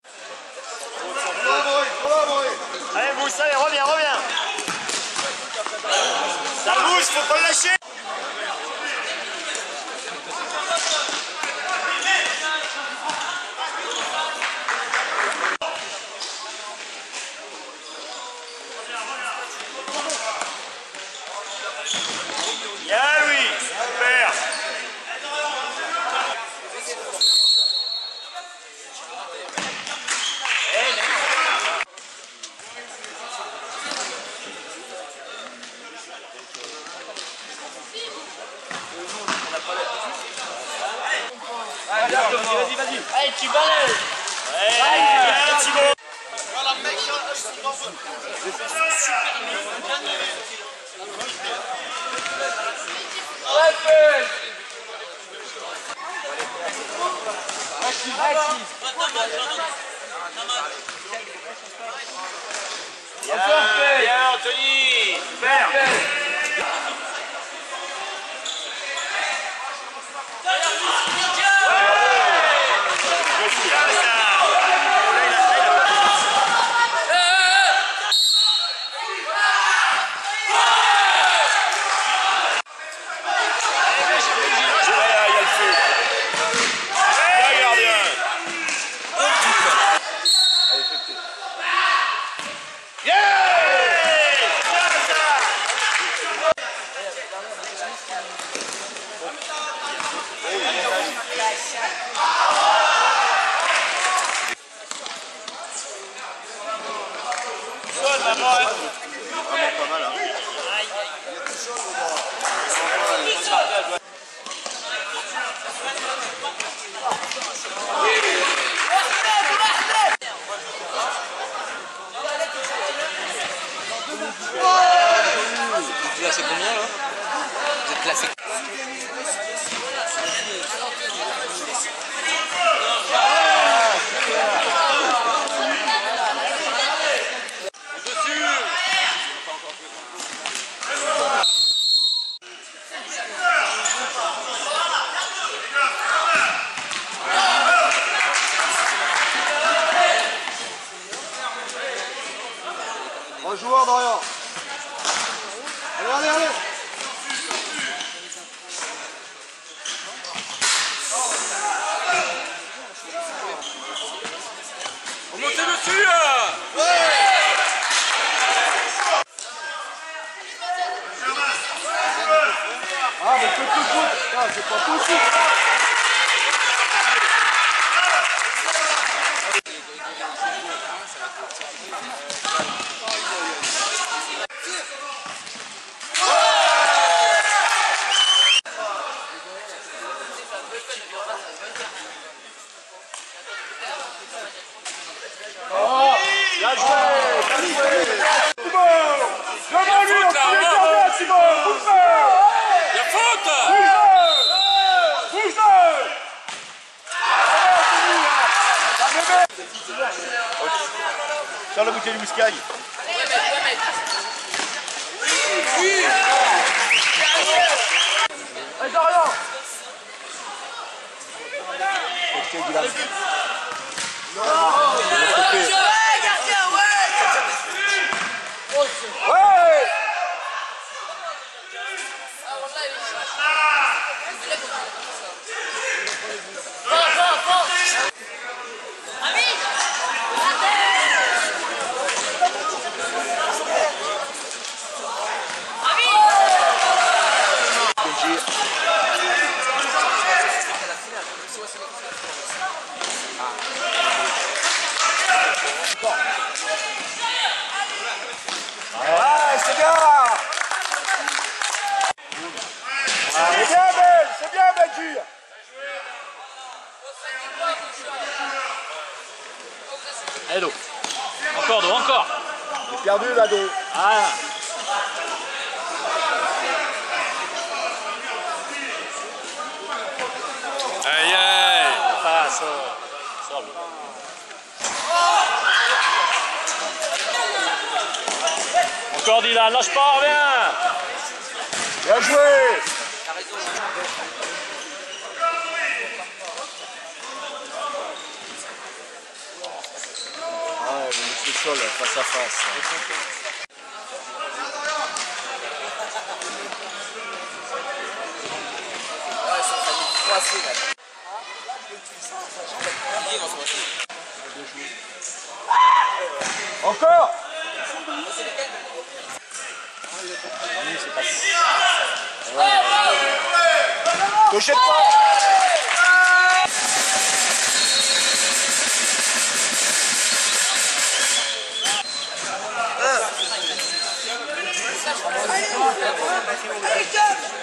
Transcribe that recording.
Allez, bouge, allez, reviens, reviens. Ça bouge, faut pas le lâcher. Bien Louis, super. Vas-y, vas-y. Allez, tu balais. Allez, Thibaut. Bien, Anthony. Super. Vraiment pas mal, hein. Vous êtes classé combien là? Vous êtes classé. Joueur Dorian. Allez, allez, allez. Remontez dessus. Ah, mais c'est pas possible. Bien joué, bien joué. La faute. Sur la bouteille de whisky. Allez, Dorian. Ouais, c'est bien. C'est bien, Belle. C'est bien, Benji. Allez, Do. Encore, Do, encore. J'ai perdu, là, Do. Ah. Aïe, aïe. Passe. Sors. Encore Dylan, lâche pas, reviens. Bien joué. sol, face à face. Encore. Touchez pas. Allez,